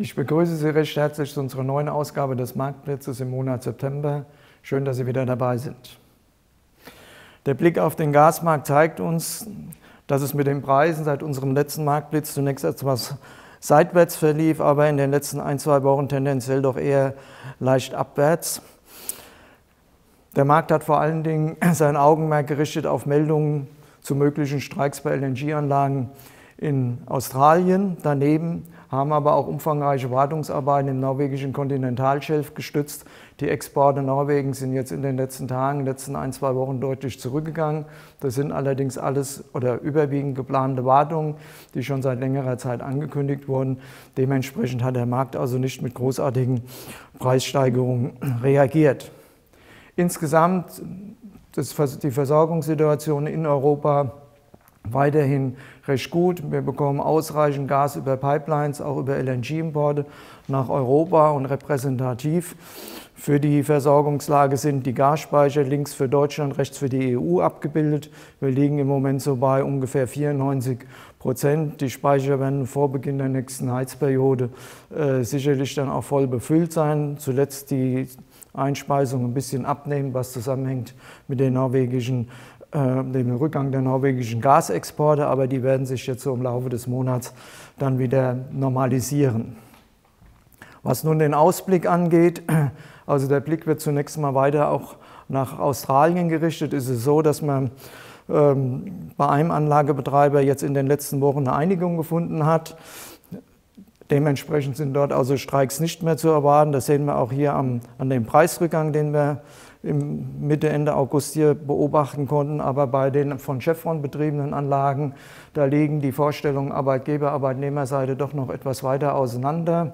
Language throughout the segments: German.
Ich begrüße Sie recht herzlich zu unserer neuen Ausgabe des Marktblitzes im Monat September. Schön, dass Sie wieder dabei sind. Der Blick auf den Gasmarkt zeigt uns, dass es mit den Preisen seit unserem letzten Marktblitz zunächst etwas seitwärts verlief, aber in den letzten 1-2 Wochen tendenziell doch eher leicht abwärts. Der Markt hat vor allen Dingen sein Augenmerk gerichtet auf Meldungen zu möglichen Streiks bei LNG-Anlagen in Australien. Daneben haben aber auch umfangreiche Wartungsarbeiten im norwegischen Kontinentalschelf gestützt. Die Exporte Norwegens sind jetzt in den letzten Tagen, in den letzten 1-2 Wochen deutlich zurückgegangen. Das sind allerdings alles oder überwiegend geplante Wartungen, die schon seit längerer Zeit angekündigt wurden. Dementsprechend hat der Markt also nicht mit großartigen Preissteigerungen reagiert. Insgesamt ist die Versorgungssituation in Europa weiterhin recht gut. Wir bekommen ausreichend Gas über Pipelines, auch über LNG-Importe nach Europa und repräsentativ für die Versorgungslage sind die Gasspeicher links für Deutschland, rechts für die EU abgebildet. Wir liegen im Moment so bei ungefähr 94%. Die Speicher werden vor Beginn der nächsten Heizperiode sicherlich dann auch voll befüllt sein. Zuletzt die Einspeisung ein bisschen abnehmen, was zusammenhängt mit dem Rückgang der norwegischen Gasexporte, aber die werden sich jetzt so im Laufe des Monats dann wieder normalisieren. Was nun den Ausblick angeht, also der Blick wird zunächst mal weiter auch nach Australien gerichtet, ist es so, dass man bei einem Anlagebetreiber jetzt in den letzten Wochen eine Einigung gefunden hat. Dementsprechend sind dort also Streiks nicht mehr zu erwarten. Das sehen wir auch hier an dem Preisrückgang, den wir Mitte, Ende August hier beobachten konnten. Aber bei den von Chevron betriebenen Anlagen, da liegen die Vorstellungen Arbeitgeber-, Arbeitnehmerseite doch noch etwas weiter auseinander.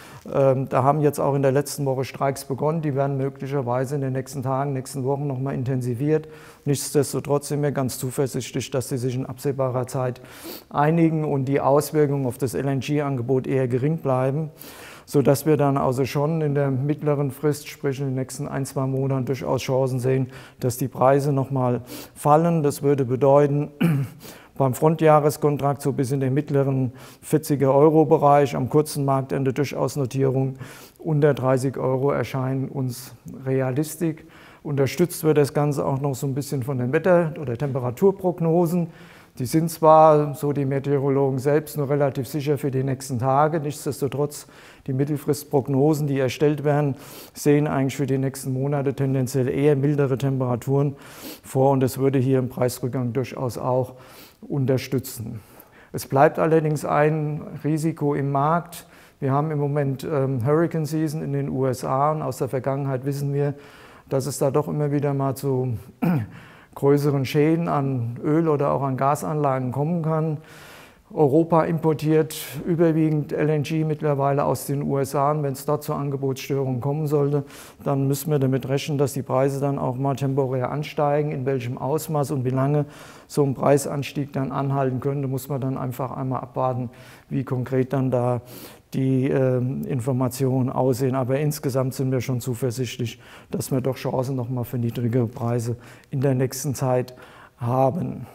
Da haben jetzt auch in der letzten Woche Streiks begonnen. Die werden möglicherweise in den nächsten Tagen, nächsten Wochen noch mal intensiviert. Nichtsdestotrotz sind wir ganz zuversichtlich, dass sie sich in absehbarer Zeit einigen und die Auswirkungen auf das LNG-Angebot eher gering bleiben, sodass wir dann also schon in der mittleren Frist, sprich in den nächsten 1-2 Monaten, durchaus Chancen sehen, dass die Preise noch mal fallen. Das würde bedeuten, beim Frontjahreskontrakt so bis in den mittleren 40er-Euro-Bereich, am kurzen Marktende durchaus Notierungen unter 30 Euro erscheinen uns realistisch. Unterstützt wird das Ganze auch noch so ein bisschen von den Wetter- oder Temperaturprognosen. Die sind zwar, so die Meteorologen selbst, nur relativ sicher für die nächsten Tage. Nichtsdestotrotz, die Mittelfristprognosen, die erstellt werden, sehen eigentlich für die nächsten Monate tendenziell eher mildere Temperaturen vor. Und das würde hier im Preisrückgang durchaus auch unterstützen. Es bleibt allerdings ein Risiko im Markt. Wir haben im Moment Hurricane Season in den USA und aus der Vergangenheit wissen wir, dass es da doch immer wieder mal zu größeren Schäden an Öl- oder auch an Gasanlagen kommen kann. Europa importiert überwiegend LNG mittlerweile aus den USA. Und wenn es dort zu Angebotsstörungen kommen sollte, dann müssen wir damit rechnen, dass die Preise dann auch mal temporär ansteigen. In welchem Ausmaß und wie lange so ein Preisanstieg dann anhalten könnte, muss man dann einfach einmal abwarten, wie konkret dann da die Informationen aussehen. Aber insgesamt sind wir schon zuversichtlich, dass wir doch Chancen noch mal für niedrigere Preise in der nächsten Zeit haben.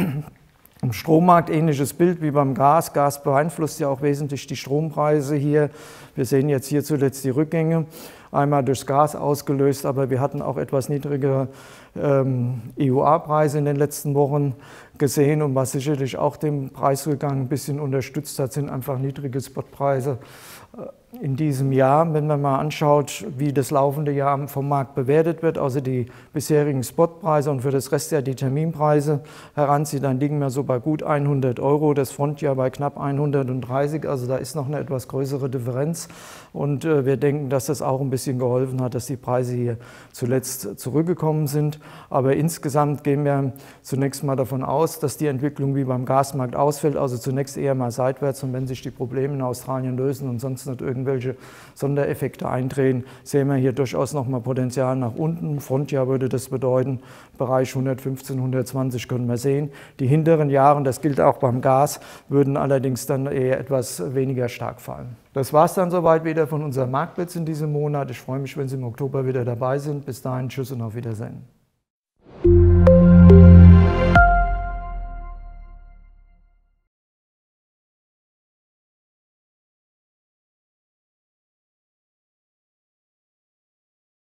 Im Strommarkt ähnliches Bild wie beim Gas. Gas beeinflusst ja auch wesentlich die Strompreise hier. Wir sehen jetzt hier zuletzt die Rückgänge, einmal durchs Gas ausgelöst, aber wir hatten auch etwas niedrigere EUA-Preise in den letzten Wochen gesehen. Und was sicherlich auch den Preisrückgang ein bisschen unterstützt hat, sind einfach niedrige Spotpreise in diesem Jahr. Wenn man mal anschaut, wie das laufende Jahr vom Markt bewertet wird, also die bisherigen Spotpreise und für das Restjahr die Terminpreise heranzieht, dann liegen wir so bei gut 100 Euro, das Frontjahr bei knapp 130, also da ist noch eine etwas größere Differenz. Und wir denken, dass das auch ein bisschen geholfen hat, dass die Preise hier zuletzt zurückgekommen sind. Aber insgesamt gehen wir zunächst mal davon aus, dass die Entwicklung wie beim Gasmarkt ausfällt, also zunächst eher mal seitwärts. Und wenn sich die Probleme in Australien lösen und sonst nicht irgendwelche Sondereffekte eintreten, sehen wir hier durchaus noch mal Potenzial nach unten. Im Frontjahr würde das bedeuten, Bereich 115, 120 können wir sehen. Die hinteren Jahre, und das gilt auch beim Gas, würden allerdings dann eher etwas weniger stark fallen. Das war es dann soweit wieder von unserem Marktblitz in diesem Monat. Ich freue mich, wenn Sie im Oktober wieder dabei sind. Bis dahin, tschüss und auf Wiedersehen.